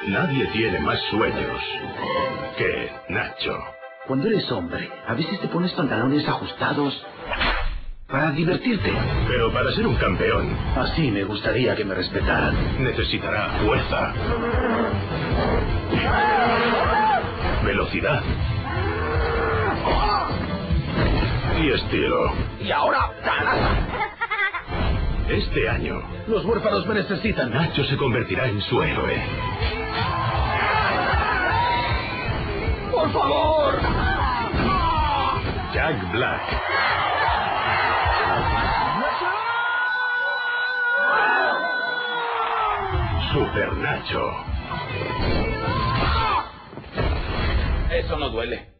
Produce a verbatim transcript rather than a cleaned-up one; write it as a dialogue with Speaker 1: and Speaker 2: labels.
Speaker 1: Nadie tiene más sueños que Nacho.
Speaker 2: Cuando eres hombre, a veces te pones pantalones ajustados para divertirte.
Speaker 1: Pero para ser un campeón...
Speaker 2: Así me gustaría que me respetaran.
Speaker 1: Necesitará fuerza, velocidad y estilo.
Speaker 2: Y ahora, ¡caraza!
Speaker 1: Este año,
Speaker 2: Los huérfanos me necesitan.
Speaker 1: Nacho se convertirá en su héroe.
Speaker 2: ¡Por favor!
Speaker 1: Jack Black. Super Nacho.
Speaker 2: Eso no duele.